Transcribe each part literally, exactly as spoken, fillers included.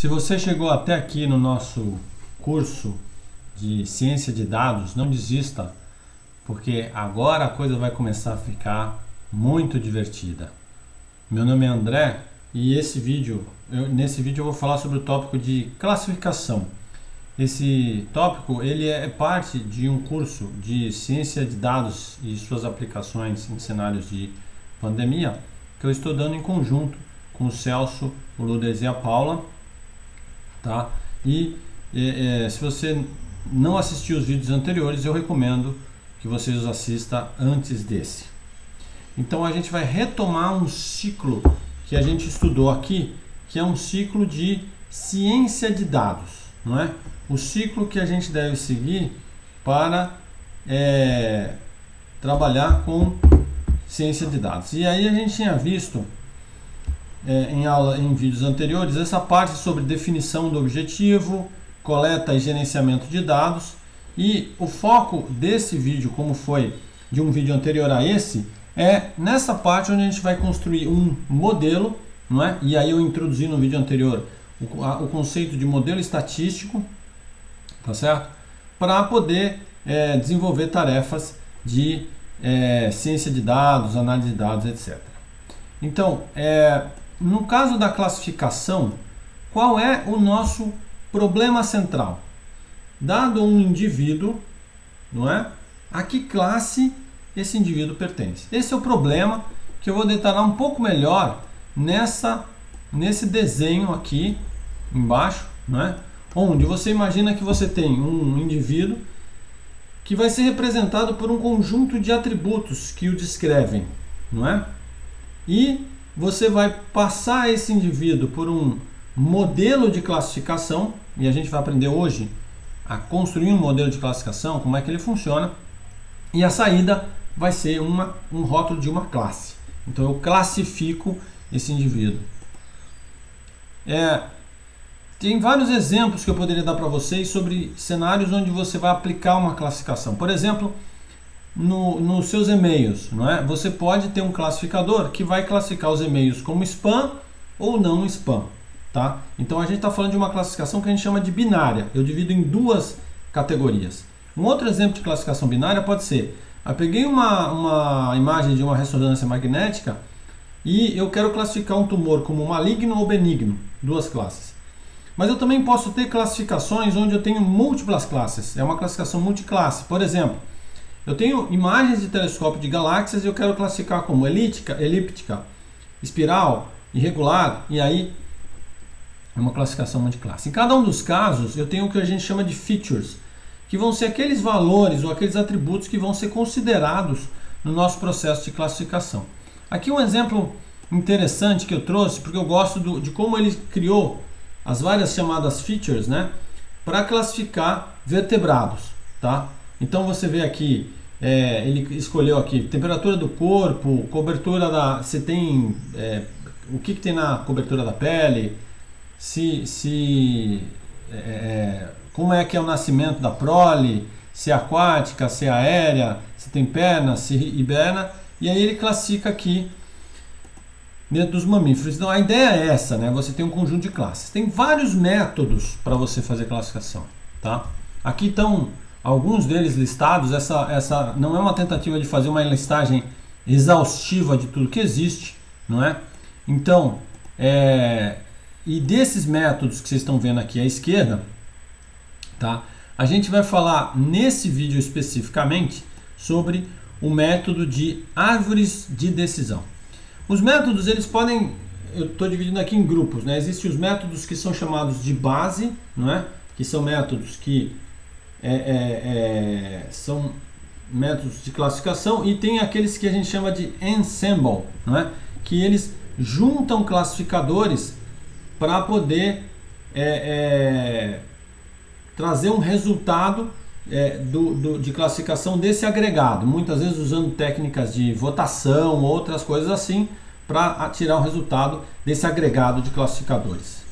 Se você chegou até aqui no nosso curso de ciência de dados, não desista, porque agora a coisa vai começar a ficar muito divertida. Meu nome é André e esse vídeo, eu, nesse vídeo eu vou falar sobre o tópico de classificação. Esse tópico ele é parte de um curso de ciência de dados e suas aplicações em cenários de pandemia que eu estou dando em conjunto com o Celso, o Lourdes e a Paula, tá? E é, é, se você não assistiu os vídeos anteriores, eu recomendo que você os assista antes desse. Então a gente vai retomar um ciclo que a gente estudou aqui, que é um ciclo de ciência de dados, não é? O ciclo que a gente deve seguir para é, trabalhar com ciência de dados. E aí a gente tinha visto é, em aula, em vídeos anteriores, essa parte sobre definição do objetivo, coleta e gerenciamento de dados. E o foco desse vídeo, como foi de um vídeo anterior a esse, é nessa parte onde a gente vai construir um modelo, não é? E aí eu introduzi no vídeo anterior o, a, o conceito de modelo estatístico, tá certo? Para poder é, desenvolver tarefas de é, ciência de dados, análise de dados, etcétera. Então, é, no caso da classificação, qual é o nosso problema central? Dado um indivíduo, não é? A que classe esse indivíduo pertence? Esse é o problema que eu vou detalhar um pouco melhor nessa, nesse desenho aqui embaixo, não é? Onde você imagina que você tem um indivíduo que vai ser representado por um conjunto de atributos que o descrevem, não é? E você vai passar esse indivíduo por um modelo de classificação, e a gente vai aprender hoje a construir um modelo de classificação, como é que ele funciona, e a saída vai ser uma, um rótulo de uma classe. Então eu classifico esse indivíduo. É, tem vários exemplos que eu poderia dar para vocês sobre cenários onde você vai aplicar uma classificação. Por exemplo, no, nos seus e-mails, não é? Você pode ter um classificador que vai classificar os e-mails como spam ou não spam. Tá? Então a gente está falando de uma classificação que a gente chama de binária. Eu divido em duas categorias. Um outro exemplo de classificação binária pode ser: eu peguei uma, uma imagem de uma ressonância magnética e eu quero classificar um tumor como maligno ou benigno, duas classes. Mas eu também posso ter classificações onde eu tenho múltiplas classes. É uma classificação multiclasse. Por exemplo, eu tenho imagens de telescópio de galáxias e eu quero classificar como elíptica, elíptica, espiral, irregular, e aí é uma classificação multiclasse. Em cada um dos casos, eu tenho o que a gente chama de features, que vão ser aqueles valores ou aqueles atributos que vão ser considerados no nosso processo de classificação. Aqui um exemplo interessante que eu trouxe, porque eu gosto do, de como ele criou as várias chamadas features, né, para classificar vertebrados. Tá? Então você vê aqui, é, ele escolheu aqui temperatura do corpo, cobertura da... Você tem... É, o que, que tem na cobertura da pele, se... se é, como é que é o nascimento da prole, se é aquática, se é aérea, se tem perna, se hiberna, e aí ele classifica aqui dentro dos mamíferos. Então a ideia é essa, né? Você tem um conjunto de classes. Tem vários métodos para você fazer classificação, tá? Aqui estão alguns deles listados. Essa, essa não é uma tentativa de fazer uma listagem exaustiva de tudo que existe, não é? Então, é, e desses métodos que vocês estão vendo aqui à esquerda, tá? A gente vai falar nesse vídeo especificamente sobre o método de árvores de decisão. Os métodos, eles podem, eu estou dividindo aqui em grupos, né? Existem os métodos que são chamados de base, não é? Que são métodos que é, é, é, são métodos de classificação, e tem aqueles que a gente chama de ensemble, não é? Que eles juntam classificadores para poder é, é, trazer um resultado é, do, do, de classificação desse agregado, muitas vezes usando técnicas de votação, outras coisas assim, para tirar o resultado desse agregado de classificadores.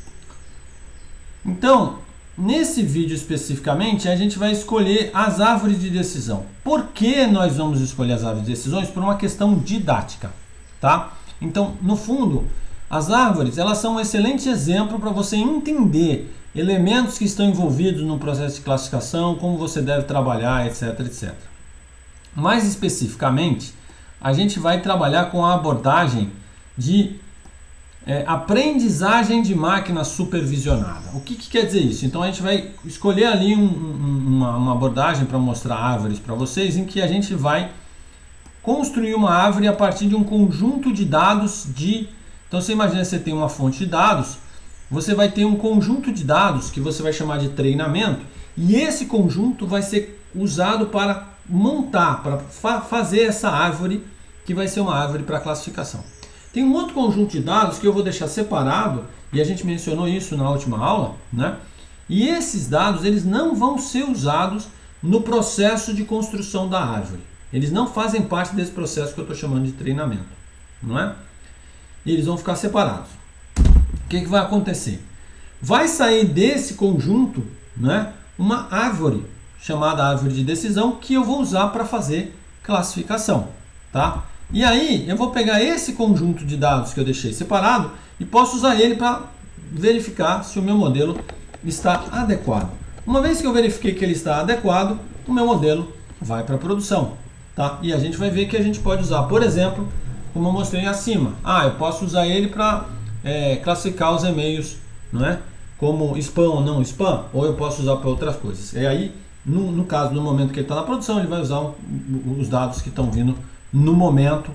Então, nesse vídeo especificamente, a gente vai escolher as árvores de decisão. Por que nós vamos escolher as árvores de decisões? Por uma questão didática, tá? Então, no fundo, As árvores, elas são um excelente exemplo para você entender elementos que estão envolvidos no processo de classificação, como você deve trabalhar, etc, etcétera. Mais especificamente, a gente vai trabalhar com a abordagem de é, aprendizagem de máquina supervisionada. O que, que quer dizer isso? Então a gente vai escolher ali um, um, uma, uma abordagem para mostrar árvores para vocês, em que a gente vai construir uma árvore a partir de um conjunto de dados de... Então você imagina que você tem uma fonte de dados, você vai ter um conjunto de dados que você vai chamar de treinamento, e esse conjunto vai ser usado para montar, para fa fazer essa árvore, que vai ser uma árvore para classificação. Tem um outro conjunto de dados que eu vou deixar separado, e a gente mencionou isso na última aula, né? E esses dados, eles não vão ser usados no processo de construção da árvore. Eles não fazem parte desse processo que eu estou chamando de treinamento, não é? E eles vão ficar separados. O que, que vai acontecer? Vai sair desse conjunto, né, uma árvore, chamada árvore de decisão, que eu vou usar para fazer classificação, tá? E aí eu vou pegar esse conjunto de dados que eu deixei separado e posso usar ele para verificar se o meu modelo está adequado. Uma vez que eu verifiquei que ele está adequado, o meu modelo vai para a produção, tá? E a gente vai ver que a gente pode usar, por exemplo, como eu mostrei acima. Ah, eu posso usar ele para é, classificar os e-mails, não é? Como spam ou não spam, ou eu posso usar para outras coisas. E aí, no, no caso, no momento que ele está na produção, ele vai usar um, os dados que estão vindo no momento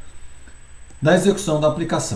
da execução da aplicação.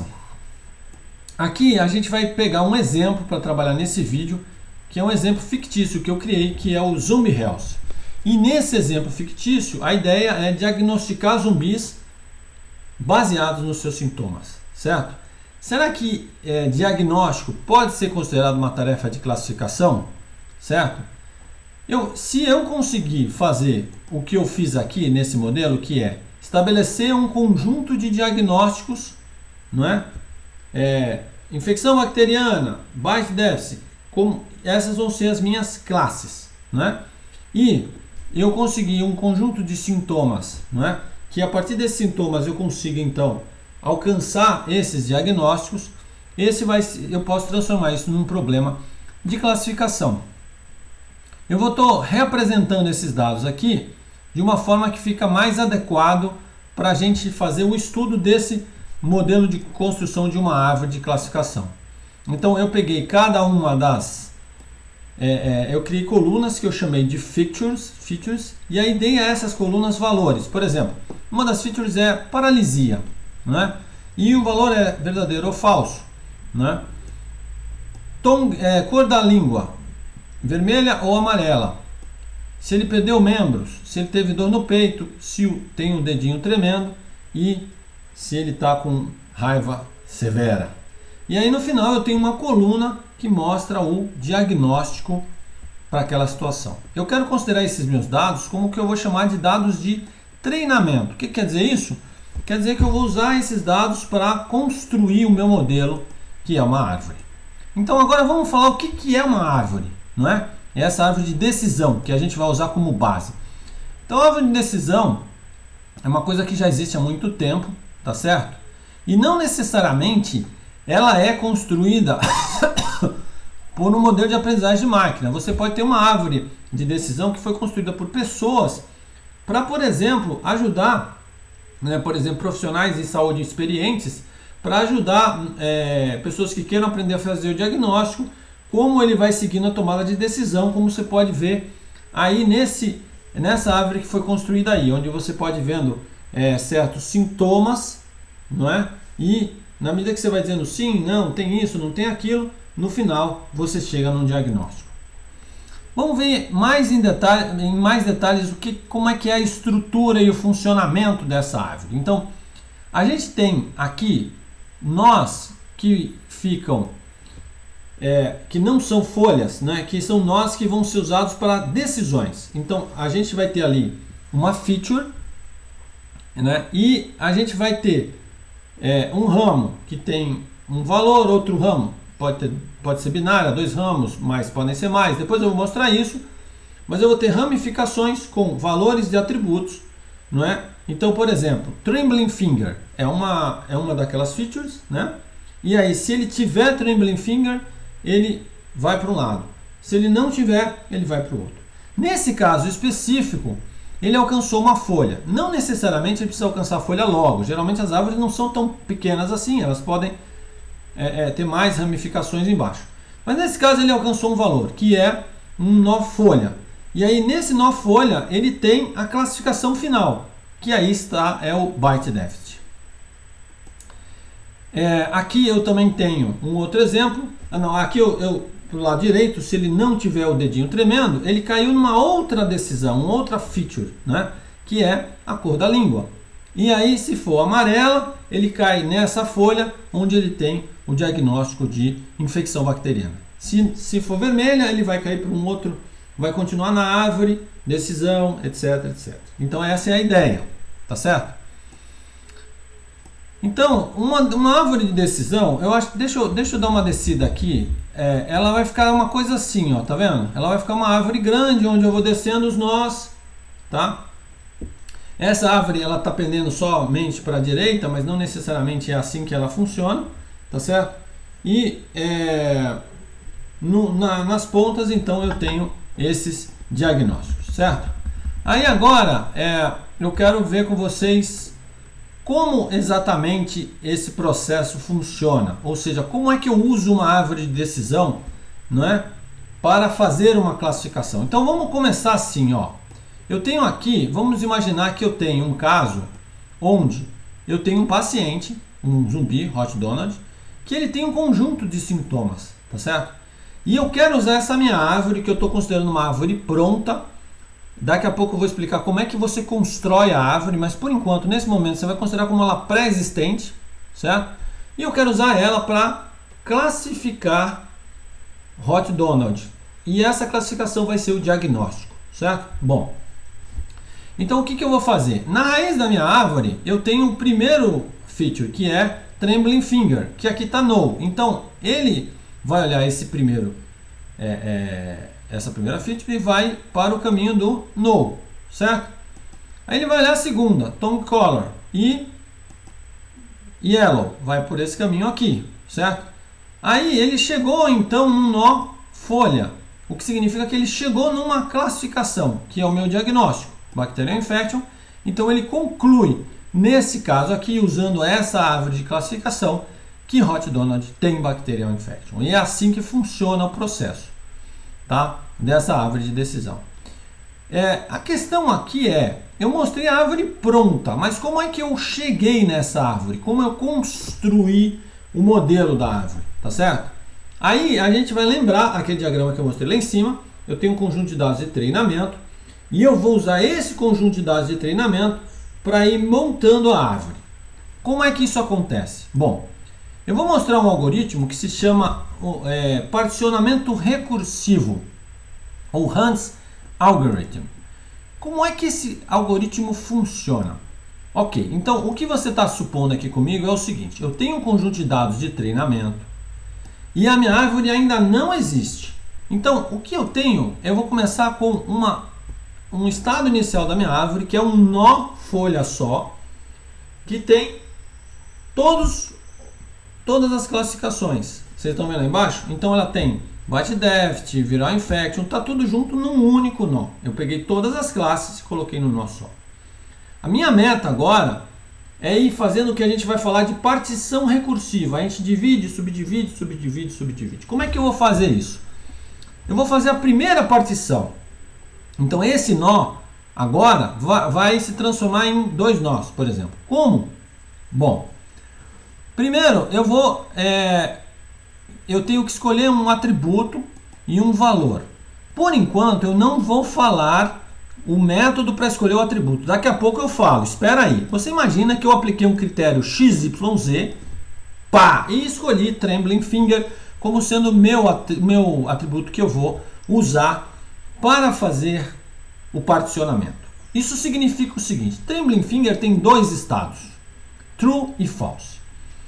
Aqui a gente vai pegar um exemplo para trabalhar nesse vídeo, que é um exemplo fictício que eu criei, que é o Zombie Health. E nesse exemplo fictício, a ideia é diagnosticar zumbis baseados nos seus sintomas, certo? Será que é, diagnóstico pode ser considerado uma tarefa de classificação, certo? Eu, se eu conseguir fazer o que eu fiz aqui nesse modelo, que é estabelecer um conjunto de diagnósticos, não é? É, infecção bacteriana, byte deficit, como, essas vão ser as minhas classes, não é? E eu consegui um conjunto de sintomas, não é? Que a partir desses sintomas eu consigo então alcançar esses diagnósticos. Esse vai, eu posso transformar isso num problema de classificação. Eu vou estar reapresentando esses dados aqui de uma forma que fica mais adequado para a gente fazer o estudo desse modelo de construção de uma árvore de classificação. Então eu peguei cada uma das... É, é, eu criei colunas que eu chamei de features, features, e aí dei a essas colunas valores. Por exemplo, uma das features é paralisia, né? E o valor é verdadeiro ou falso, né? Tom, é, cor da língua, vermelha ou amarela. Se ele perdeu membros, se ele teve dor no peito, se tem o dedinho tremendo e se ele está com raiva severa. E aí no final eu tenho uma coluna que mostra o diagnóstico para aquela situação. Eu quero considerar esses meus dados como o que eu vou chamar de dados de treinamento. O que quer dizer isso? Quer dizer que eu vou usar esses dados para construir o meu modelo, que é uma árvore. Então agora vamos falar o que, que é uma árvore, não é? É essa árvore de decisão que a gente vai usar como base. Então a árvore de decisão é uma coisa que já existe há muito tempo, tá certo? E não necessariamente ela é construída por um modelo de aprendizagem de máquina. Você pode ter uma árvore de decisão que foi construída por pessoas para, por exemplo, ajudar, né, por exemplo, profissionais de saúde experientes, para ajudar é, pessoas que queiram aprender a fazer o diagnóstico, como ele vai seguir na tomada de decisão, como você pode ver aí nesse, nessa árvore que foi construída aí, onde você pode vendo é, certos sintomas, não é? E na medida que você vai dizendo sim, não, tem isso, não tem aquilo, no final você chega num diagnóstico. Vamos ver mais em, detalhe, em mais detalhes o que, como é que é a estrutura e o funcionamento dessa árvore. Então, a gente tem aqui nós que ficam, é, que não são folhas, né, que são nós que vão ser usados para decisões. Então, a gente vai ter ali uma feature, né, e a gente vai ter é, um ramo que tem um valor, outro ramo pode, ter, pode ser binário, dois ramos, mas podem ser mais. Depois eu vou mostrar isso, mas eu vou ter ramificações com valores de atributos, não é? Então, por exemplo, Trembling Finger é uma, é uma daquelas features, né? E aí, se ele tiver trembling finger, ele vai para um lado. Se ele não tiver, ele vai para o outro. Nesse caso específico, ele alcançou uma folha. Não necessariamente ele precisa alcançar a folha logo. Geralmente as árvores não são tão pequenas assim, elas podem é, é, ter mais ramificações embaixo. Mas nesse caso ele alcançou um valor, que é um nó folha. E aí nesse nó folha ele tem a classificação final, que aí está, é o Byte Depth. É, aqui eu também tenho um outro exemplo. Ah, não, aqui eu, eu pro lado direito, se ele não tiver o dedinho tremendo, ele caiu numa outra decisão, uma outra feature, né? Que é a cor da língua. E aí, se for amarela, ele cai nessa folha onde ele tem o diagnóstico de infecção bacteriana. Se, se for vermelha, ele vai cair para um outro, vai continuar na árvore, decisão, etc, etcétera. Então essa é a ideia, tá certo? Então, uma, uma árvore de decisão, eu acho, deixa eu, deixa eu dar uma descida aqui, é, ela vai ficar uma coisa assim, ó, tá vendo? Ela vai ficar uma árvore grande, onde eu vou descendo os nós, tá? Essa árvore, ela tá pendendo somente para a direita, mas não necessariamente é assim que ela funciona, tá certo? E é, no, na, nas pontas, então, eu tenho esses diagnósticos, certo? Aí agora, é, eu quero ver com vocês como exatamente esse processo funciona, ou seja, como é que eu uso uma árvore de decisão, não é, para fazer uma classificação. Então vamos começar assim, ó. Eu tenho aqui, vamos imaginar que eu tenho um caso onde eu tenho um paciente, um zumbi, Hot Donald, que ele tem um conjunto de sintomas, tá certo? E eu quero usar essa minha árvore, que eu estou considerando uma árvore pronta. Daqui a pouco eu vou explicar como é que você constrói a árvore, mas por enquanto, nesse momento, você vai considerar como ela pré-existente, certo? E eu quero usar ela para classificar Hot Donald. E essa classificação vai ser o diagnóstico, certo? Bom, então o que, que eu vou fazer? Na raiz da minha árvore, eu tenho o primeiro feature, que é Trembling Finger, que aqui está null. Então, ele vai olhar esse primeiro é, é, essa primeira feature e vai para o caminho do null, certo? Aí ele vai olhar a segunda, Tone Color, e Yellow, vai por esse caminho aqui, certo? Aí ele chegou então num nó folha, o que significa que ele chegou numa classificação, que é o meu diagnóstico, Bacterial Infection. Então ele conclui, nesse caso aqui, usando essa árvore de classificação, que Hot Donald tem Bacterial Infection. E é assim que funciona o processo, tá? Dessa árvore de decisão. É, a questão aqui é, eu mostrei a árvore pronta, mas como é que eu cheguei nessa árvore? Como eu construí o modelo da árvore, tá certo? Aí a gente vai lembrar aquele diagrama que eu mostrei lá em cima. Eu tenho um conjunto de dados de treinamento e eu vou usar esse conjunto de dados de treinamento para ir montando a árvore. Como é que isso acontece? Bom, eu vou mostrar um algoritmo que se chama é, particionamento recursivo, ou Hunt's Algorithm. Como é que esse algoritmo funciona? Ok, então o que você está supondo aqui comigo é o seguinte: eu tenho um conjunto de dados de treinamento e a minha árvore ainda não existe. Então o que eu tenho, eu vou começar com uma, um estado inicial da minha árvore, que é um nó folha só, que tem todos todas as classificações. Vocês estão vendo aí embaixo? Então ela tem Byte Depth, Viral Infection, tá tudo junto num único nó. Eu peguei todas as classes e coloquei no nó só. A minha meta agora é ir fazendo o que a gente vai falar de partição recursiva. A gente divide, subdivide, subdivide, subdivide. Como é que eu vou fazer isso? Eu vou fazer a primeira partição. Então esse nó agora vai, vai se transformar em dois nós, por exemplo. Como? Bom, primeiro, eu vou, é, eu tenho que escolher um atributo e um valor. Por enquanto, eu não vou falar o método para escolher o atributo. Daqui a pouco eu falo. Espera aí. Você imagina que eu apliquei um critério X Y Z, pá, e escolhi Trembling Finger como sendo o meu, meu atributo que eu vou usar para fazer o particionamento. Isso significa o seguinte: Trembling Finger tem dois estados, True e False.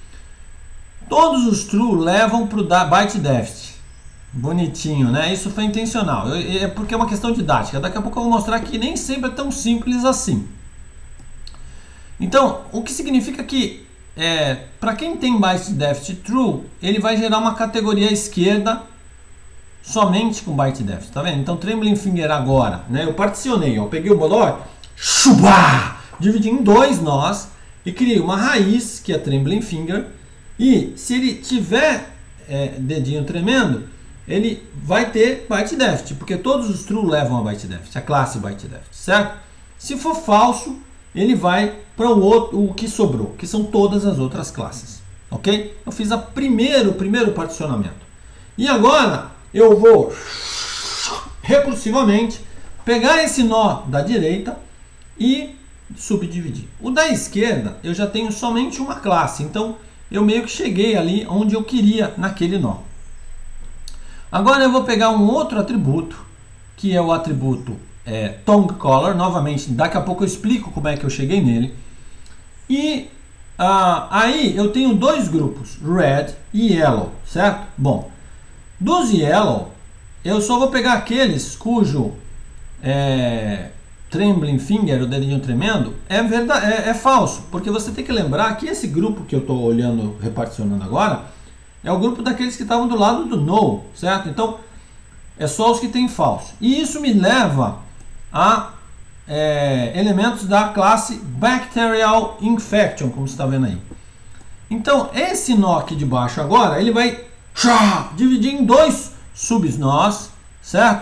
Todos os true levam para o Byte Depth. Bonitinho, né? Isso foi intencional. É porque é uma questão didática. Daqui a pouco eu vou mostrar que nem sempre é tão simples assim. Então, o que significa que é, para quem tem byte deft true, ele vai gerar uma categoria à esquerda somente com byte deft, tá vendo? Então trembling finger agora, né? Eu particionei, ó, eu peguei o modó, chuba, dividi em dois nós e criei uma raiz que é trembling finger, e se ele tiver é, dedinho tremendo, ele vai ter byte deft, porque todos os true levam a byte deft, a classe byte deft, certo? Se for falso, ele vai para o outro, o que sobrou, que são todas as outras classes, ok? Eu fiz a primeiro, o primeiro particionamento. E agora eu vou recursivamente pegar esse nó da direita e subdividir. O da esquerda eu já tenho somente uma classe, então eu meio que cheguei ali onde eu queria naquele nó. Agora eu vou pegar um outro atributo, que é o atributo é, tongue color. Novamente, daqui a pouco eu explico como é que eu cheguei nele. E ah, aí eu tenho dois grupos, red e yellow, certo? Bom, dos yellow, eu só vou pegar aqueles cujo é, trembling finger, o dedinho tremendo, é, verdade, é, é falso. Porque você tem que lembrar que esse grupo que eu estou olhando, reparticionando agora, é o grupo daqueles que estavam do lado do no, certo? Então, é só os que tem falso. E isso me leva a é, elementos da classe Bacterial Infection, como você está vendo aí. Então, esse nó aqui de baixo agora, ele vai tchá, dividir em dois subnós, certo?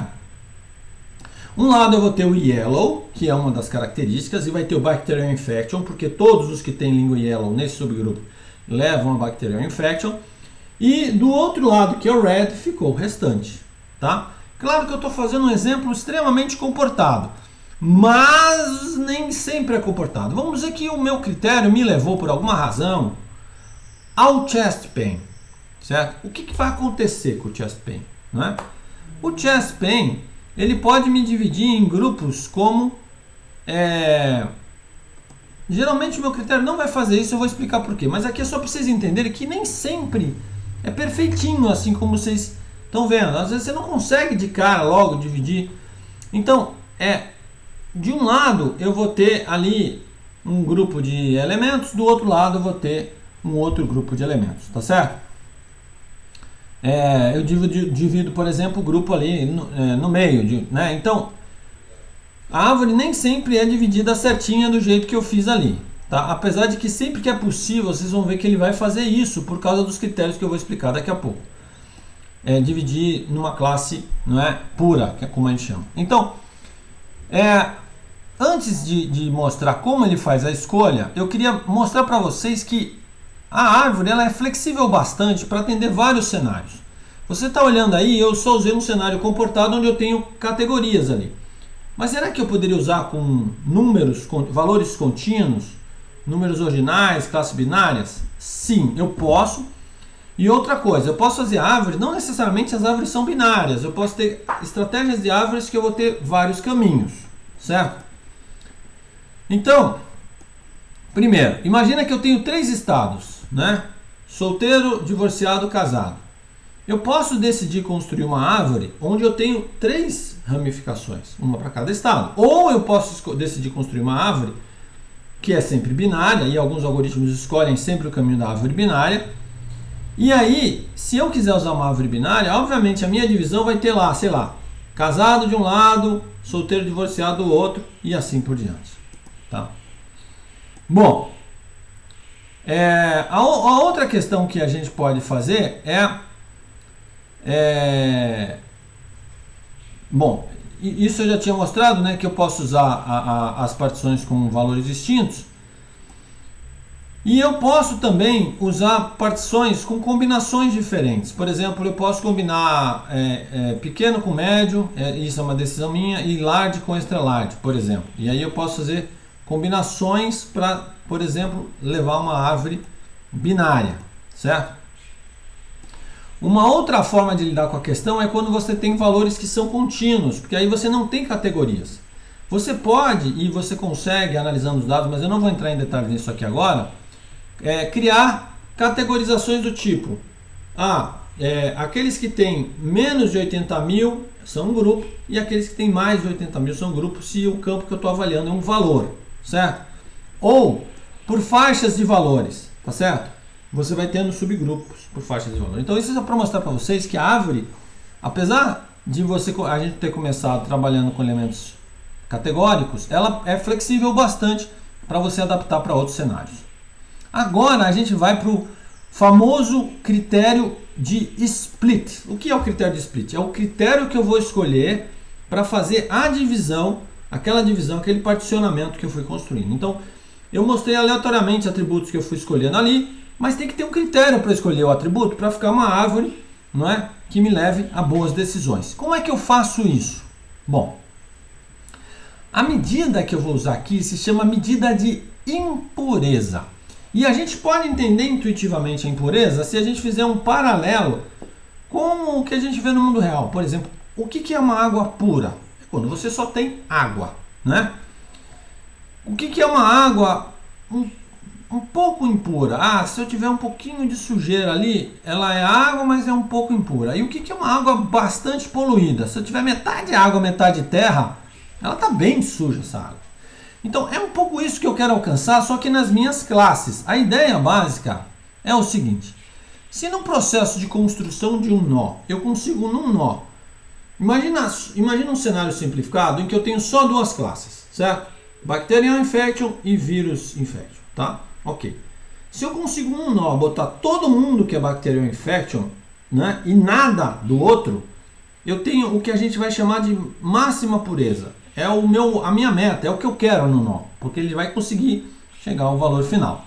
Um lado eu vou ter o Yellow, que é uma das características, e vai ter o Bacterial Infection, porque todos os que têm língua Yellow nesse subgrupo levam a Bacterial Infection. E do outro lado, que é o Red, ficou o restante, tá? Claro que eu estou fazendo um exemplo extremamente comportado, mas nem sempre é comportado. Vamos dizer que o meu critério me levou, por alguma razão, ao chest pain, certo? O que, que vai acontecer com o chest pain, né? O chest pain, ele pode me dividir em grupos como... É... Geralmente o meu critério não vai fazer isso, eu vou explicar por quê. Mas aqui é só para vocês entenderem que nem sempre é perfeitinho, assim como vocês estão vendo. Às vezes você não consegue de cara logo dividir. Então, é, de um lado eu vou ter ali um grupo de elementos, do outro lado eu vou ter um outro grupo de elementos, tá certo? É, eu divido, divido, por exemplo, o grupo ali no, é, no meio, de, né? Então, a árvore nem sempre é dividida certinha do jeito que eu fiz ali, tá? Apesar de que sempre que é possível, vocês vão ver que ele vai fazer isso por causa dos critérios que eu vou explicar daqui a pouco. É, dividir numa classe, não é, pura, que é como a gente chama. Então, é, antes de, de mostrar como ele faz a escolha, eu queria mostrar para vocês que a árvore ela é flexível bastante para atender vários cenários. Você está olhando aí, eu só usei um cenário comportado onde eu tenho categorias ali. Mas será que eu poderia usar com números, com valores contínuos, números ordinais, classes binárias? Sim, eu posso. E outra coisa, eu posso fazer árvores, não necessariamente as árvores são binárias. Eu posso ter estratégias de árvores que eu vou ter vários caminhos, certo? Então, primeiro, imagina que eu tenho três estados, né? Solteiro, divorciado, casado. Eu posso decidir construir uma árvore onde eu tenho três ramificações, uma para cada estado. Ou eu posso decidir construir uma árvore que é sempre binária, e alguns algoritmos escolhem sempre o caminho da árvore binária. E aí, se eu quiser usar uma árvore binária, obviamente a minha divisão vai ter lá, sei lá, casado de um lado, solteiro, divorciado do outro, e assim por diante. Tá? Bom, é, a, a outra questão que a gente pode fazer é... É, bom, isso eu já tinha mostrado, né, que eu posso usar a, a, as partições com valores distintos. E eu posso também usar partições com combinações diferentes. Por exemplo, eu posso combinar é, é, pequeno com médio, é, isso é uma decisão minha, e large com extra large, por exemplo. E aí eu posso fazer combinações para, por exemplo, levar uma árvore binária, certo? Uma outra forma de lidar com a questão é quando você tem valores que são contínuos, porque aí você não tem categorias. Você pode, e você consegue, analisando os dados, mas eu não vou entrar em detalhes nisso aqui agora, é, criar categorizações do tipo, ah, é, aqueles que têm menos de oitenta mil são um grupo, e aqueles que têm mais de oitenta mil são um grupo, se o campo que eu estou avaliando é um valor, certo? Ou por faixas de valores. tá certo? Você vai tendo subgrupos por faixa de valor. Então isso é para mostrar para vocês que a árvore, apesar de você, a gente ter começado trabalhando com elementos categóricos, ela é flexível bastante para você adaptar para outros cenários. Agora a gente vai para o famoso critério de split. O que é o critério de split? É o critério que eu vou escolher para fazer a divisão, aquela divisão, aquele particionamento que eu fui construindo. Então, eu mostrei aleatoriamente atributos que eu fui escolhendo ali, mas tem que ter um critério para escolher o atributo para ficar uma árvore, não é, que me leve a boas decisões. Como é que eu faço isso? Bom, a medida que eu vou usar aqui se chama medida de impureza. E a gente pode entender intuitivamente a impureza se a gente fizer um paralelo com o que a gente vê no mundo real. Por exemplo, o que é uma água pura? É quando você só tem água, né? O que é uma água um, um pouco impura? Ah, se eu tiver um pouquinho de sujeira ali, ela é água, mas é um pouco impura. E o que é uma água bastante poluída? Se eu tiver metade água, metade terra, ela está bem suja, essa água. Então é um pouco isso que eu quero alcançar, só que nas minhas classes. A ideia básica é o seguinte: se no processo de construção de um nó, eu consigo num nó, imagina, imagina um cenário simplificado em que eu tenho só duas classes, certo? Bacterial Infection e Vírus Infection, tá? Ok. Se eu consigo num nó botar todo mundo que é Bacterial Infection, né, e nada do outro, eu tenho o que a gente vai chamar de máxima pureza. É o meu, a minha meta, é o que eu quero no nó, porque ele vai conseguir chegar ao valor final.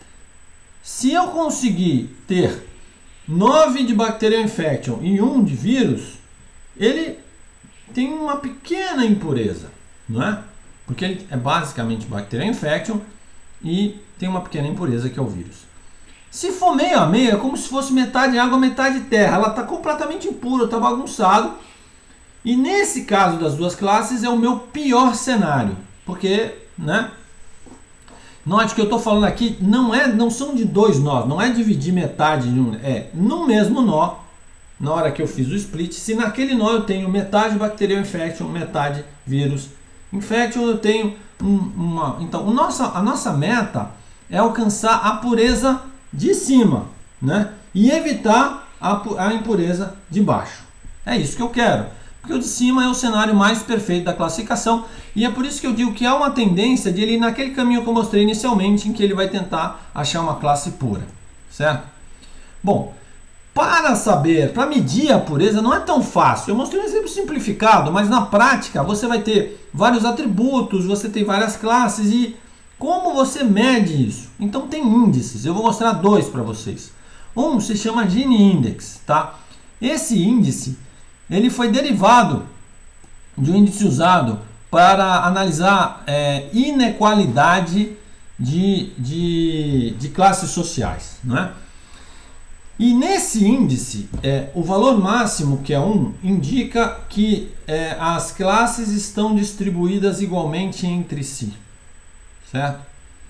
Se eu conseguir ter nove de Bacterial Infection e um de vírus, ele tem uma pequena impureza, não é? Porque ele é basicamente Bacterial Infection e tem uma pequena impureza que é o vírus. Se for meio a meio, é como se fosse metade água, metade terra. Ela está completamente impura, está bagunçado. E nesse caso das duas classes é o meu pior cenário, porque, né? Note que eu estou falando aqui não é, não são de dois nós, não é dividir metade de um, é no mesmo nó. Na hora que eu fiz o split, se naquele nó eu tenho metade Bacterial Infection, metade Vírus Infection, eu tenho um, uma. Então, o nossa, a nossa meta é alcançar a pureza de cima, né? E evitar a, a impureza de baixo. É isso que eu quero. Porque o de cima é o cenário mais perfeito da classificação, e é por isso que eu digo que há uma tendência de ele ir naquele caminho que eu mostrei inicialmente, em que ele vai tentar achar uma classe pura, certo? Bom, para saber, para medir a pureza não é tão fácil. Eu mostrei um exemplo simplificado, mas na prática você vai ter vários atributos, você tem várias classes, e como você mede isso? Então tem índices, eu vou mostrar dois para vocês. Um se chama Gini Index, tá? Esse índice ele foi derivado de um índice usado para analisar é, inequalidade de, de, de classes sociais, não é? E nesse índice, é, o valor máximo, que é um, indica que é, as classes estão distribuídas igualmente entre si, certo?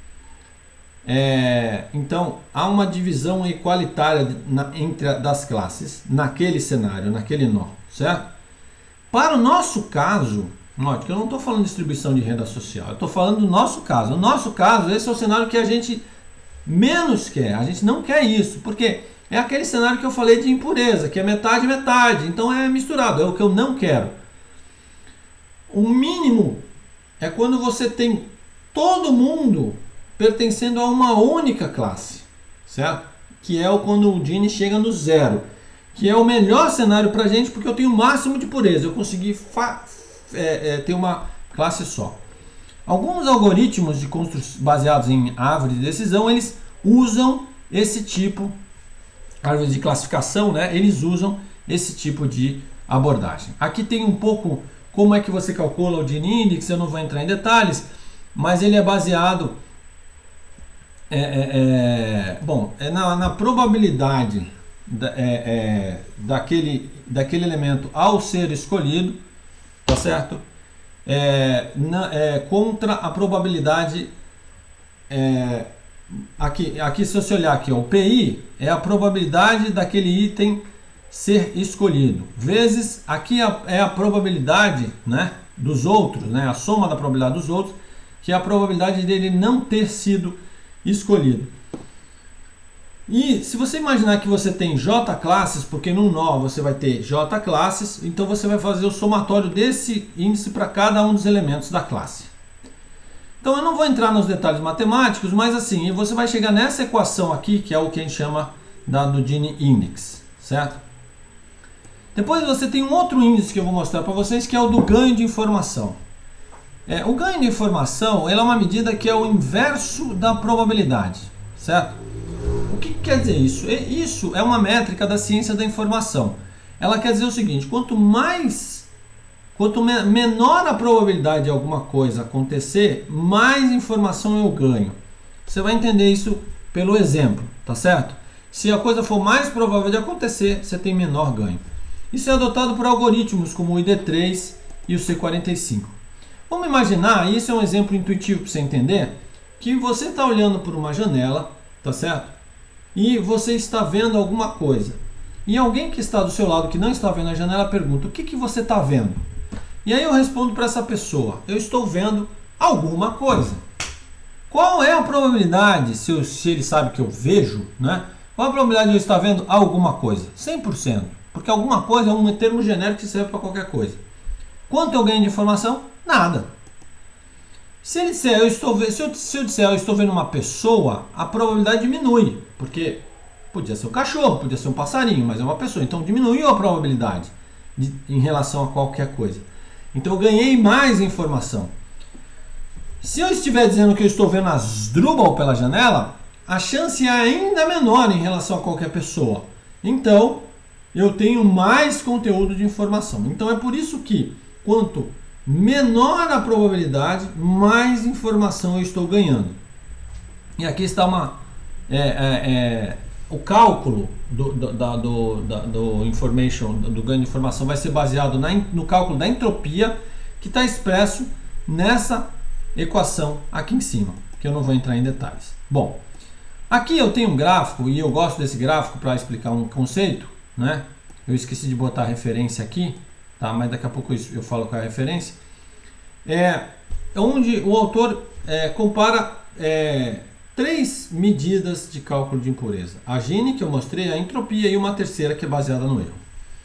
É, então, há uma divisão equalitária na, entre a, das classes naquele cenário, naquele nó, certo? Para o nosso caso, note que eu não estou falando de distribuição de renda social, eu estou falando do nosso caso. No nosso caso, esse é o cenário que a gente menos quer, a gente não quer isso, porque é aquele cenário que eu falei de impureza, que é metade metade, então é misturado, é o que eu não quero. O mínimo é quando você tem todo mundo pertencendo a uma única classe, certo? Que é o quando o Gini chega no zero, que é o melhor cenário para a gente, porque eu tenho o máximo de pureza, eu consegui é, é, ter uma classe só. Alguns algoritmos de construção baseados em árvore de decisão, eles usam esse tipo, árvore de classificação, né? Eles usam esse tipo de abordagem. Aqui tem um pouco como é que você calcula o Gini Index, eu não vou entrar em detalhes, mas ele é baseado É, é, é, bom, é na, na probabilidade da, é, é, daquele, daquele elemento ao ser escolhido, tá certo? É, na, é, contra a probabilidade, é, aqui, aqui se você olhar aqui, ó, o P I é a probabilidade daquele item ser escolhido, vezes aqui é a probabilidade, né, dos outros, né, a soma da probabilidade dos outros, que é a probabilidade dele não ter sido escolhido. E se você imaginar que você tem J classes, porque no nó você vai ter J classes, então você vai fazer o somatório desse índice para cada um dos elementos da classe. Então eu não vou entrar nos detalhes matemáticos, mas assim, você vai chegar nessa equação aqui, que é o que a gente chama da, do Gini Index, certo? Depois você tem um outro índice que eu vou mostrar para vocês, que é o do ganho de informação. É, o ganho de informação ele é uma medida que é o inverso da probabilidade, certo? O que quer dizer isso? Isso é uma métrica da ciência da informação. Ela quer dizer o seguinte: quanto mais, quanto me, menor a probabilidade de alguma coisa acontecer, mais informação eu ganho. Você vai entender isso pelo exemplo, tá certo? Se a coisa for mais provável de acontecer, você tem menor ganho. Isso é adotado por algoritmos como o I D três e o C quarenta e cinco. Vamos imaginar, isso é um exemplo intuitivo para você entender, que você está olhando por uma janela, tá certo? E você está vendo alguma coisa. E alguém que está do seu lado, que não está vendo a janela, pergunta: o que, que você está vendo? E aí eu respondo para essa pessoa: eu estou vendo alguma coisa. Qual é a probabilidade, se, eu, se ele sabe que eu vejo, né? Qual a probabilidade de eu estar vendo alguma coisa? cem por cento. Porque alguma coisa é um termo genérico que serve para qualquer coisa. Quanto eu ganho de informação? Nada. Se ele disser, eu estou, se eu, se eu disser eu estou vendo uma pessoa, a probabilidade diminui. Porque podia ser um cachorro, podia ser um passarinho, mas é uma pessoa. Então diminuiu a probabilidade de, em relação a qualquer coisa. Então eu ganhei mais informação. Se eu estiver dizendo que eu estou vendo Asdrubal pela janela, a chance é ainda menor em relação a qualquer pessoa. Então eu tenho mais conteúdo de informação. Então é por isso que quanto menor a probabilidade, mais informação eu estou ganhando. E aqui está uma, é, é, é, o cálculo do, do, da, do, da, do, information, do ganho de informação vai ser baseado na, no cálculo da entropia, que está expresso nessa equação aqui em cima, que eu não vou entrar em detalhes. Bom, aqui eu tenho um gráfico, e eu gosto desse gráfico para explicar um conceito, né? Eu esqueci de botar a referência aqui, tá? Mas daqui a pouco eu falo qual é a referência. É onde o autor é, compara é, três medidas de cálculo de impureza: a Gini, que eu mostrei, a entropia, e uma terceira que é baseada no erro.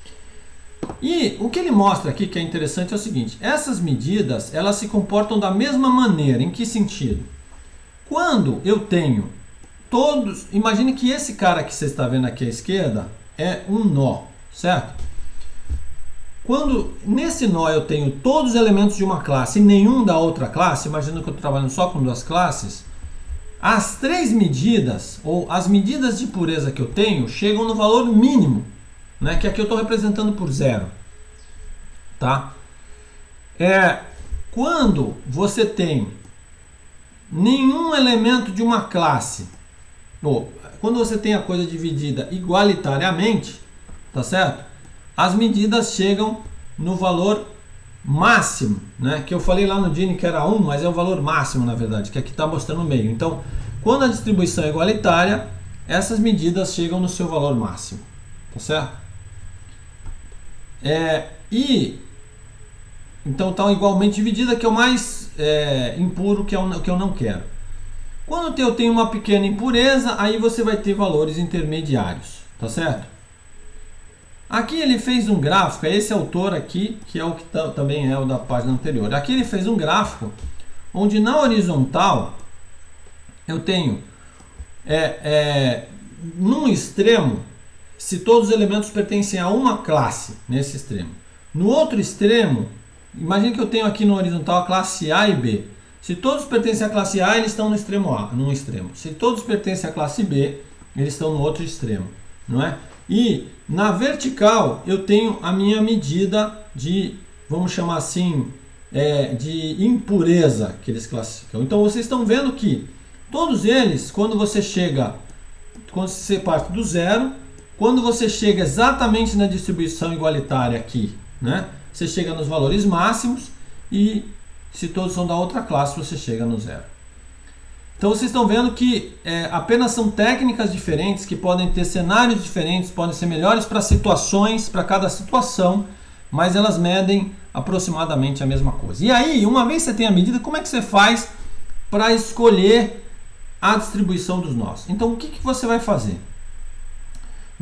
E o que ele mostra aqui que é interessante é o seguinte: essas medidas elas se comportam da mesma maneira. Em que sentido? Quando eu tenho todos, imagine que esse cara que você está vendo aqui à esquerda é um nó, certo? Quando nesse nó eu tenho todos os elementos de uma classe e nenhum da outra classe, imagina que eu estou trabalhando só com duas classes, as três medidas, ou as medidas de pureza que eu tenho, chegam no valor mínimo, né? Que aqui eu estou representando por zero. Tá? É, quando você tem nenhum elemento de uma classe, ou quando você tem a coisa dividida igualitariamente, tá certo? As medidas chegam no valor máximo, né? Que eu falei lá no Gini que era um, mas é o valor máximo, na verdade, que aqui está mostrando o meio. Então, quando a distribuição é igualitária, essas medidas chegam no seu valor máximo, tá certo? É, e então está igualmente dividida, que é o mais é, impuro, que é o que eu não quero. Quando eu tenho uma pequena impureza, aí você vai ter valores intermediários, tá certo? Aqui ele fez um gráfico, é esse autor aqui, que é o que tá, também é o da página anterior. Aqui ele fez um gráfico onde na horizontal eu tenho é, é, num extremo, se todos os elementos pertencem a uma classe, nesse extremo. No outro extremo, imagine que eu tenho aqui no horizontal a classe A e B. Se todos pertencem à classe A, eles estão no extremo A, num extremo. Se todos pertencem à classe B, eles estão no outro extremo, não é? E na vertical eu tenho a minha medida de, vamos chamar assim, é, de impureza que eles classificam. Então vocês estão vendo que todos eles, quando você chega, quando você parte do zero, quando você chega exatamente na distribuição igualitária aqui, né, você chega nos valores máximos, e se todos são da outra classe, você chega no zero. Então vocês estão vendo que é, apenas são técnicas diferentes, que podem ter cenários diferentes, podem ser melhores para situações, para cada situação, mas elas medem aproximadamente a mesma coisa. E aí, uma vez que você tem a medida, como é que você faz para escolher a distribuição dos nós? Então o que, que você vai fazer?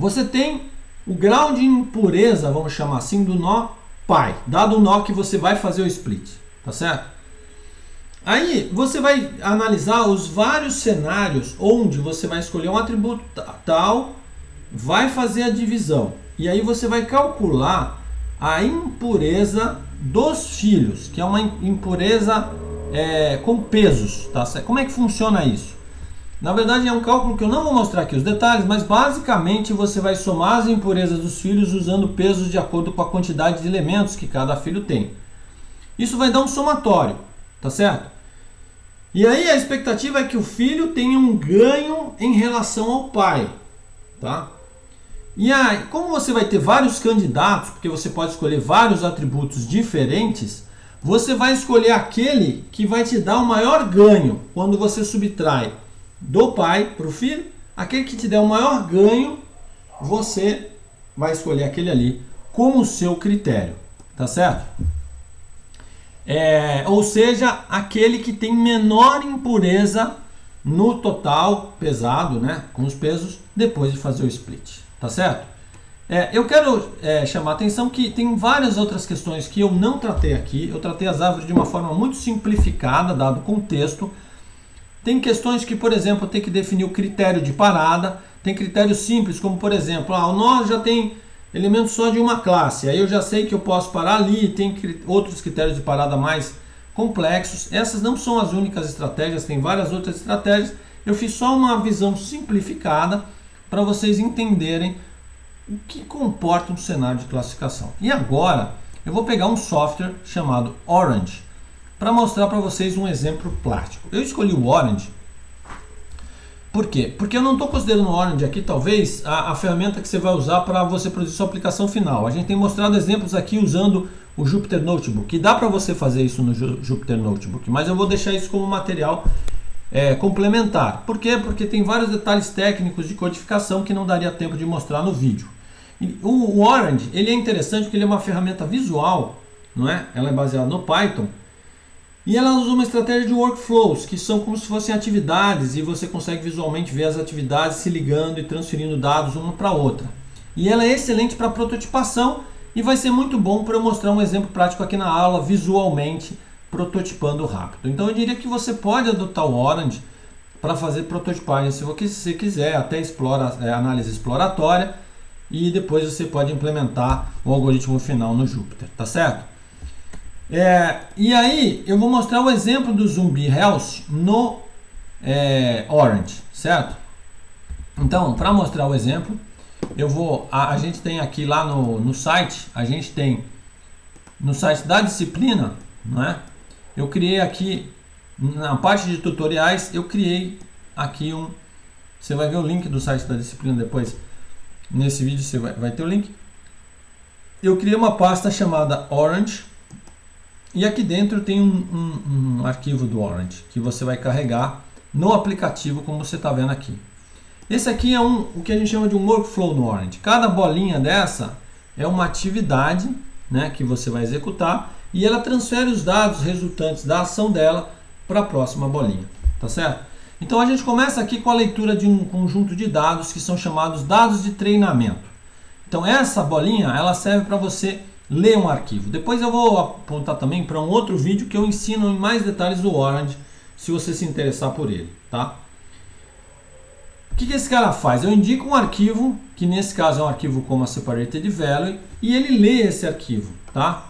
você tem o grau de impureza, vamos chamar assim, do nó pai, dado o nó que você vai fazer o split, tá certo? Aí você vai analisar os vários cenários onde você vai escolher um atributo tal, vai fazer a divisão, e aí você vai calcular a impureza dos filhos, que é uma impureza é, com pesos, tá certo? Como é que funciona isso? Na verdade é um cálculo que eu não vou mostrar aqui os detalhes, mas basicamente você vai somar as impurezas dos filhos usando pesos de acordo com a quantidade de elementos que cada filho tem. Isso vai dar um somatório, tá certo? E aí a expectativa é que o filho tenha um ganho em relação ao pai, tá? E aí, como você vai ter vários candidatos, porque você pode escolher vários atributos diferentes, você vai escolher aquele que vai te dar o maior ganho quando você subtrai do pai para o filho. Aquele que te der o maior ganho, você vai escolher aquele ali como seu critério, tá certo? É, ou seja, aquele que tem menor impureza no total pesado, né, com os pesos, depois de fazer o split, tá certo? É, eu quero é, chamar a atenção que tem várias outras questões que eu não tratei aqui. Eu tratei as árvores de uma forma muito simplificada, dado o contexto. Tem questões que, por exemplo, tem que definir o critério de parada. Tem critérios simples, como por exemplo, ah, o nó já tem elementos só de uma classe. Aí eu já sei que eu posso parar ali. Tem outros critérios de parada mais complexos. Essas não são as únicas estratégias, tem várias outras estratégias. Eu fiz só uma visão simplificada para vocês entenderem o que comporta um cenário de classificação. E agora eu vou pegar um software chamado Orange para mostrar para vocês um exemplo prático. Eu escolhi o Orange. Por quê? Porque eu não estou considerando o Orange aqui, talvez, a, a ferramenta que você vai usar para você produzir sua aplicação final. A gente tem mostrado exemplos aqui usando o Jupyter Notebook, que dá para você fazer isso no Jupyter Notebook, mas eu vou deixar isso como material é, complementar. Por quê? Porque tem vários detalhes técnicos de codificação que não daria tempo de mostrar no vídeo. E o, o Orange, ele é interessante porque ele é uma ferramenta visual, não é? Ela é baseada no Python. E ela usa uma estratégia de workflows, que são como se fossem atividades, e você consegue visualmente ver as atividades se ligando e transferindo dados uma para outra. E ela é excelente para prototipação e vai ser muito bom para eu mostrar um exemplo prático aqui na aula, visualmente, prototipando rápido. Então eu diria que você pode adotar o Orange para fazer prototipagem, se você quiser, até explora, é, análise exploratória, e depois você pode implementar o algoritmo final no Jupyter, tá certo? É, e aí eu vou mostrar o exemplo do Zumbi Health no é, Orange, certo? Então, para mostrar o exemplo, eu vou, a, a gente tem aqui lá no, no site, a gente tem no site da disciplina, né? Eu criei aqui na parte de tutoriais, eu criei aqui um, você vai ver o link do site da disciplina depois, nesse vídeo você vai, vai ter o link. Eu criei uma pasta chamada Orange. E aqui dentro tem um, um, um arquivo do Orange que você vai carregar no aplicativo, como você está vendo aqui. Esse aqui é um, o que a gente chama de um workflow no Orange. Cada bolinha dessa é uma atividade, né, que você vai executar e ela transfere os dados resultantes da ação dela para a próxima bolinha, tá certo? Então a gente começa aqui com a leitura de um conjunto de dados que são chamados dados de treinamento. Então essa bolinha ela serve para você ler um arquivo. Depois eu vou apontar também para um outro vídeo que eu ensino em mais detalhes do Orange, se você se interessar por ele, tá? O que, que esse cara faz? Eu indico um arquivo, que nesse caso é um arquivo como a separated value, e ele lê esse arquivo, tá?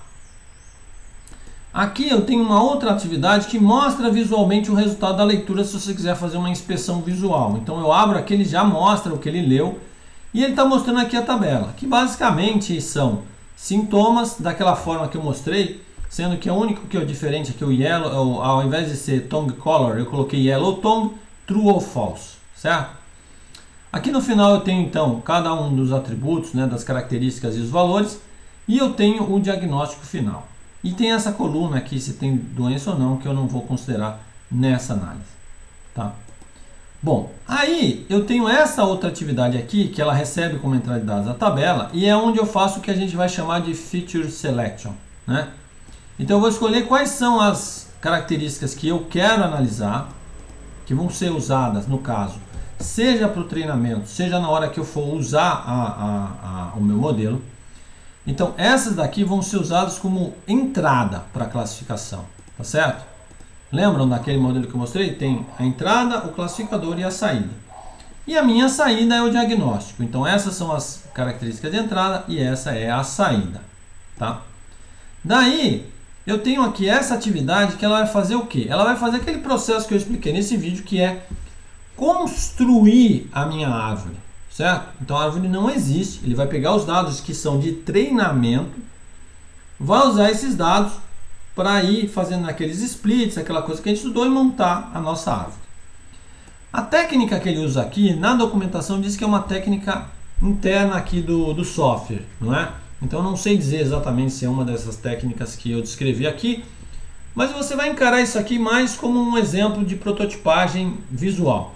Aqui eu tenho uma outra atividade que mostra visualmente o resultado da leitura, se você quiser fazer uma inspeção visual. Então eu abro aqui, ele já mostra o que ele leu, e ele está mostrando aqui a tabela, que basicamente são sintomas daquela forma que eu mostrei, sendo que o único que é diferente aqui, o yellow, ao invés de ser tongue color, eu coloquei yellow tongue, true ou false, certo? Aqui no final eu tenho então cada um dos atributos, né, das características e os valores, e eu tenho o diagnóstico final. E tem essa coluna aqui, se tem doença ou não, que eu não vou considerar nessa análise, tá? Bom, aí eu tenho essa outra atividade aqui, que ela recebe como entrada de dados a tabela, e é onde eu faço o que a gente vai chamar de Feature Selection, né? Então eu vou escolher quais são as características que eu quero analisar, que vão ser usadas, no caso, seja para o treinamento, seja na hora que eu for usar a, a, a, o meu modelo. Então essas daqui vão ser usadas como entrada para a classificação, tá certo? Lembram daquele modelo que eu mostrei? Tem a entrada, o classificador e a saída. E a minha saída é o diagnóstico. Então essas são as características de entrada e essa é a saída, tá? Daí eu tenho aqui essa atividade que ela vai fazer o quê? Ela vai fazer aquele processo que eu expliquei nesse vídeo, que é construir a minha árvore, certo? Então a árvore não existe, ele vai pegar os dados que são de treinamento, vai usar esses dados para ir fazendo aqueles splits, aquela coisa que a gente estudou, e montar a nossa árvore. A técnica que ele usa aqui, na documentação, diz que é uma técnica interna aqui do, do software, não é? Então eu não sei dizer exatamente se é uma dessas técnicas que eu descrevi aqui, mas você vai encarar isso aqui mais como um exemplo de prototipagem visual.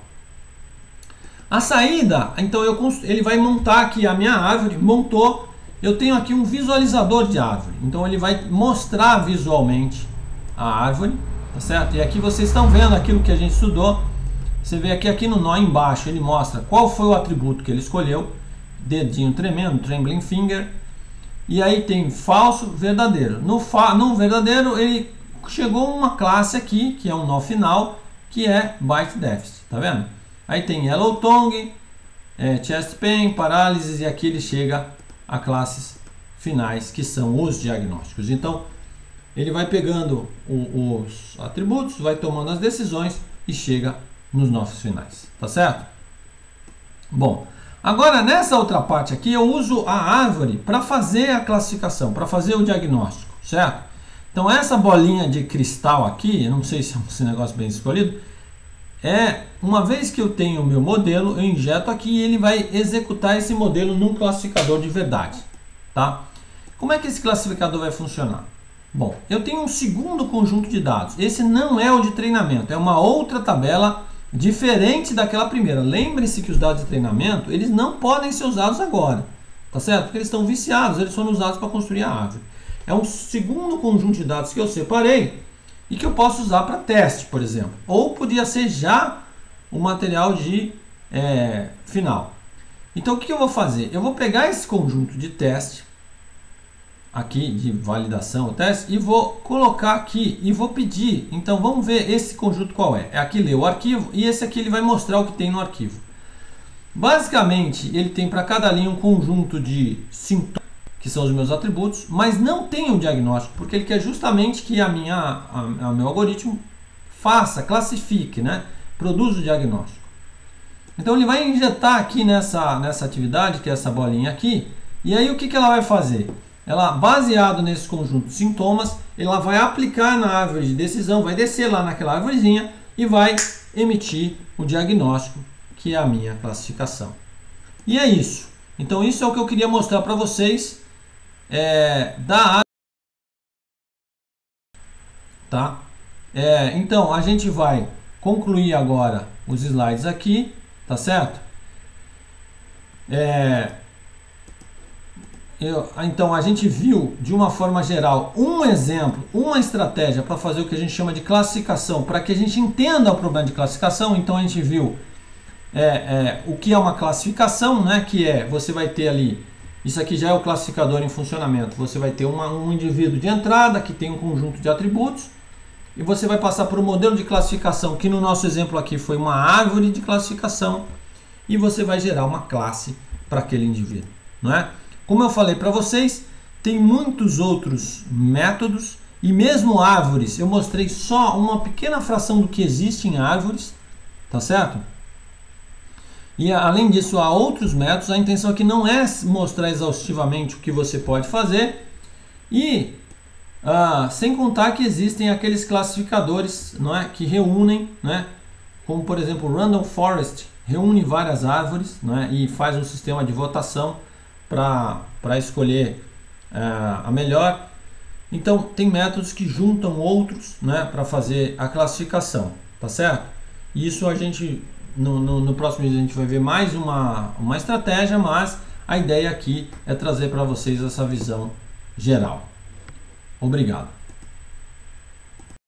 A saída, então eu, ele vai montar aqui a minha árvore, montou, eu tenho aqui um visualizador de árvore, então ele vai mostrar visualmente a árvore, tá certo? E aqui vocês estão vendo aquilo que a gente estudou. Você vê aqui, aqui no nó embaixo, ele mostra qual foi o atributo que ele escolheu, dedinho tremendo, trembling finger, e aí tem falso, verdadeiro. No, fa no verdadeiro, ele chegou a uma classe aqui, que é um nó final, que é byte deficit, tá vendo? Aí tem yellow tongue, é, chest pain, parálises, e aqui ele chega a classes finais, que são os diagnósticos. Então, ele vai pegando o, os atributos, vai tomando as decisões e chega nos nossos finais, tá certo? Bom, agora nessa outra parte aqui eu uso a árvore para fazer a classificação, para fazer o diagnóstico, certo? Então essa bolinha de cristal aqui, eu não sei se é esse negócio bem escolhido, é, uma vez que eu tenho o meu modelo, eu injeto aqui e ele vai executar esse modelo num classificador de verdade, tá? Como é que esse classificador vai funcionar? Bom, eu tenho um segundo conjunto de dados, esse não é o de treinamento, é uma outra tabela diferente daquela primeira. Lembre-se que os dados de treinamento, eles não podem ser usados agora, tá certo? Porque eles estão viciados, eles foram usados para construir a árvore. É um segundo conjunto de dados que eu separei e que eu posso usar para teste, por exemplo. Ou podia ser já o material de é, final. Então o que eu vou fazer? Eu vou pegar esse conjunto de teste, aqui de validação, o teste, e vou colocar aqui e vou pedir. Então vamos ver esse conjunto qual é. É aqui ler o arquivo e esse aqui ele vai mostrar o que tem no arquivo. Basicamente ele tem para cada linha um conjunto de sintomas, que são os meus atributos, mas não tem um diagnóstico, porque ele quer justamente que a minha, a, a meu algoritmo faça, classifique, né? Produza o diagnóstico. Então ele vai injetar aqui nessa, nessa atividade, que é essa bolinha aqui, e aí o que, que ela vai fazer? Ela, baseado nesse conjunto de sintomas, ela vai aplicar na árvore de decisão, vai descer lá naquela árvorezinha e vai emitir o diagnóstico, que é a minha classificação. E é isso. Então isso é o que eu queria mostrar para vocês é, da árvore. Tá? É, então a gente vai concluir agora os slides aqui, tá certo? É... Eu, então a gente viu de uma forma geral um exemplo, uma estratégia para fazer o que a gente chama de classificação, para que a gente entenda o problema de classificação. Então a gente viu é, é, o que é uma classificação, né? Que é, você vai ter ali, isso aqui já é o classificador em funcionamento, você vai ter uma, um indivíduo de entrada que tem um conjunto de atributos e você vai passar por um modelo de classificação, que no nosso exemplo aqui foi uma árvore de classificação, e você vai gerar uma classe para aquele indivíduo, não é? Como eu falei para vocês, tem muitos outros métodos e mesmo árvores. Eu mostrei só uma pequena fração do que existe em árvores, tá certo? E além disso, há outros métodos. A intenção aqui não é mostrar exaustivamente o que você pode fazer. E ah, sem contar que existem aqueles classificadores, não é, que reúnem, né, como por exemplo o Random Forest, reúne várias árvores, não é, e faz um sistema de votação para escolher uh, a melhor. Então tem métodos que juntam outros, né, para fazer a classificação, tá certo? Isso a gente no, no, no próximo vídeo a gente vai ver mais uma, uma estratégia, mas a ideia aqui é trazer para vocês essa visão geral. Obrigado.